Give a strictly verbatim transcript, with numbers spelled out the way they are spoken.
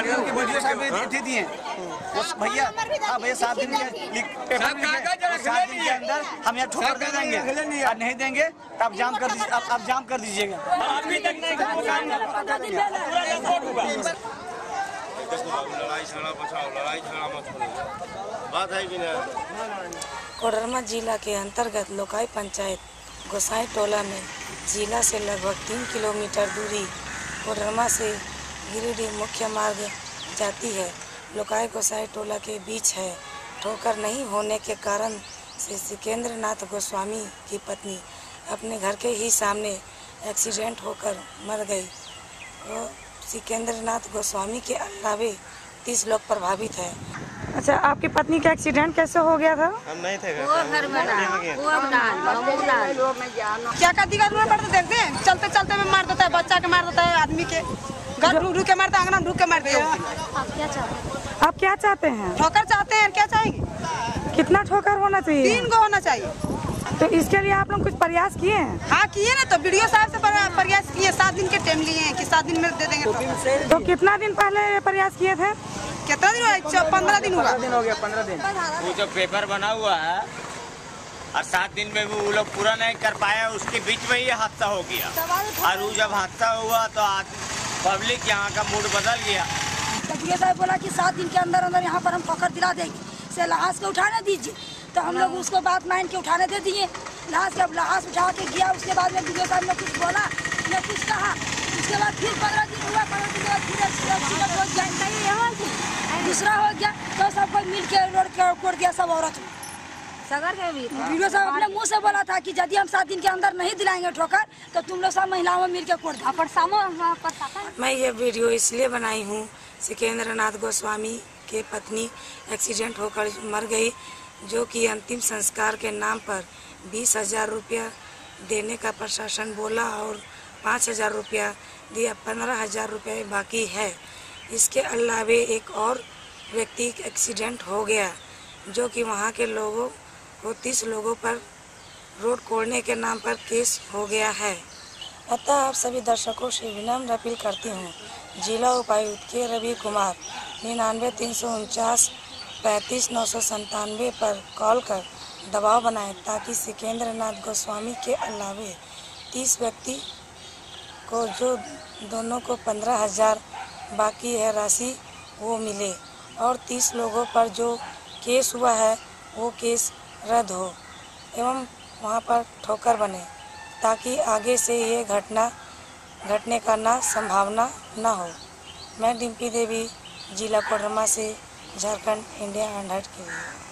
उनके वीडियो साहब दे दिए भैया। हाँ भैया सात दिन के सात दिन के अंदर हम यहाँ ठोकर दे देंगे और नहीं देंगे तो आप जाम कर दीजिए, आप जाम कर दीजिएगा। अभी तक नहीं लड़ाई छड़ा बचाओ, लड़ाई छड़ा मत करो, बात है कि नहीं। कोडरमा जिला के अंतर्गत लोकाई पंचायत गोसाई टोला में जिला से लगभग तीन किलोमीटर दूरी कोडरमा से गिरिडीह मुख्य मार्ग जाती है। लोकाई गोसाई टोला के बीच है। ठोकर नहीं होने के कारण से सिकेंद्र नाथ गोस्वामी की पत्नी अपने घर के ही सामने एक्सीडेंट होकर मर गई। वो सिकेंद्र नाथ गोस्वामी के अलावे तीस लोग प्रभावित है। अच्छा, आपकी पत्नी का एक्सीडेंट कैसे हो गया था? हम नहीं थे वो घर में वो क्या का दिक्कत हुआ पड़ता देखते हैं, चलते चलते में मार देता है, बच्चा के मार देता है, आदमी के घर ढूक के मारता है, अंगना ढूक के मारते हैं। आप क्या चाहते हैं? आप क्या चाहते हैं? ठोकर चाहते हैं, क्या चाहेंगे? कितना ठोकर होना चाहिए? तीन को होना चाहिए। तो इसके लिए आप लोग कुछ प्रयास किए हैं? हाँ किए ना, तो वीडियो साहब से प्रयास किए, सात दिन के टाइम लिए हैं कि सात दिन में दे देंगे। तो कितना दिन पहले प्रयास किए थे? कितना दिन हुआ? पंद्रह दिन हुआ। दिन हो गया, पंद्रह दिन। वो जो पेपर बना हुआ है और सात दिन में वो लोग पूरा नहीं कर पाया, उसके बीच में ये हादसा हो गया। और वो जब हादसा हुआ तो पब्लिक यहाँ का मूड बदल गया। वीडियो साहब बोला कि सात दिन के अंदर अंदर यहाँ पर हम ठोकर दिला देंगे, से लाश को उठाने दीजिए। तो हम लोग उसको बात मान के उठाने दे दिए। लाश जब लाश उठा के गया, उसके बाद में वीडियो साहब ने कुछ बोला, ने कुछ कहा। उसके बाद फिर पंद्रह दिन हुआ, पंद्रह दिन के बाद फिर एक्सीडेंट हो गया, दूसरा हो गया। तो सब कोई मिल के रोड के कोड़ दिया, सब औरत सगर के भी। वीडियो साहब अपने मुँह से बोला था कि यदि हम सात दिन के अंदर नहीं दिलाएंगे ठोकर तो तुम लोग सब महिलाओं में मिल के कोड़ दो। मैं ये वीडियो इसलिए बनाई हूँ, सिकेंद्र नाथ गोस्वामी के पत्नी एक्सीडेंट होकर मर गई, जो कि अंतिम संस्कार के नाम पर बीस हजार रुपया देने का प्रशासन बोला और पाँच हजार रुपया दिया, पंद्रह हजार रुपये बाकी है। इसके अलावे एक और व्यक्ति एक्सीडेंट हो गया, जो कि वहाँ के लोगों को तीस लोगों पर रोड कोड़ने के नाम पर केस हो गया है। अतः आप सभी दर्शकों से विनम्र अपील करती हूँ, जिला उपायुक्त के रवि कुमार निन्यानवे तीन सौ उनचास पैंतीस नौ सौ संतानवे पर कॉल कर दबाव बनाएं, ताकि सिकेंद्र नाथ गोस्वामी के अलावे तीस व्यक्ति को, जो दोनों को पंद्रह हजार बाकी है राशि, वो मिले और तीस लोगों पर जो केस हुआ है वो केस रद्द हो एवं वहाँ पर ठोकर बने, ताकि आगे से ये घटना घटने का ना संभावना ना हो। मैं डिम्पी देवी, जिला कोडरमा से, झारखंड, इंडिया हंड्रेड के लिए।